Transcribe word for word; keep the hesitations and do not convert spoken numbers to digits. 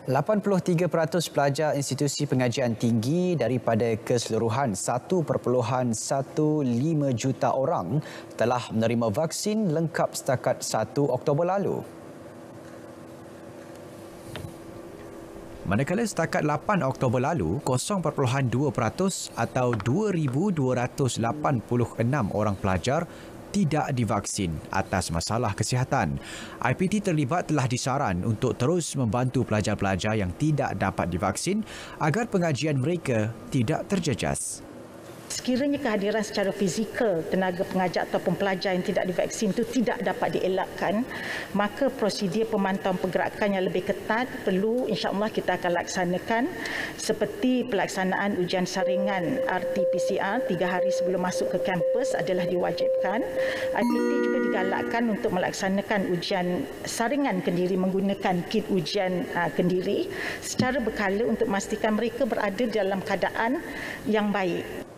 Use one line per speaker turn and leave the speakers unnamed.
lapan puluh tiga peratus pelajar institusi pengajian tinggi daripada keseluruhan satu perpuluhan satu lima juta orang telah menerima vaksin lengkap setakat satu Oktober lalu. Manakala setakat lapan Oktober lalu, kosong perpuluhan dua peratus atau dua ribu dua ratus lapan puluh enam orang pelajar tidak divaksin atas masalah kesihatan. I P T terlibat telah disaran untuk terus membantu pelajar-pelajar yang tidak dapat divaksin agar pengajian mereka tidak terjejas.
Sekiranya kehadiran secara fizikal tenaga pengajar ataupun pelajar yang tidak divaksin itu tidak dapat dielakkan, maka prosedur pemantauan pergerakan yang lebih ketat perlu insya-Allah kita akan laksanakan, seperti pelaksanaan ujian saringan R T P C R tiga hari sebelum masuk ke kampus adalah diwajibkan. I P T juga digalakkan untuk melaksanakan ujian saringan kendiri menggunakan kit ujian uh, kendiri secara berkala untuk memastikan mereka berada dalam keadaan yang baik.